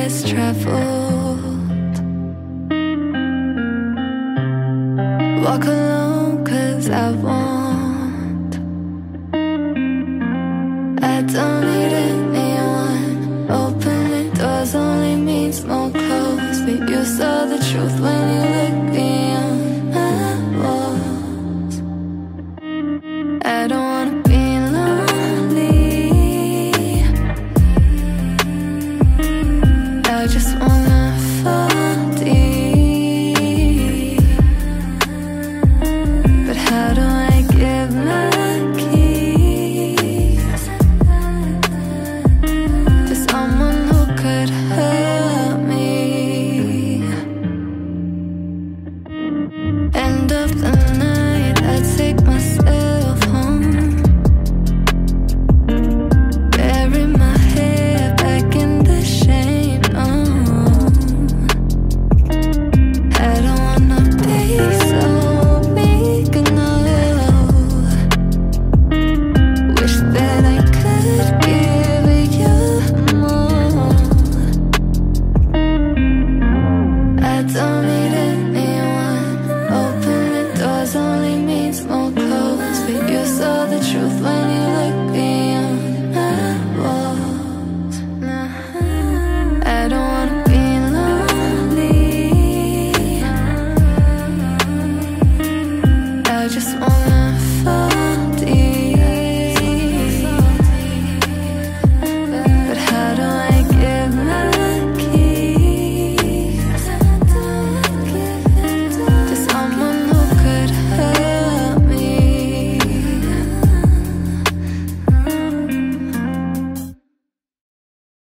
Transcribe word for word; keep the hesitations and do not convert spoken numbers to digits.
less traveled. Walk alone cause I want. I don't need anyone. Opening doors only means more clothes. But you saw the truth when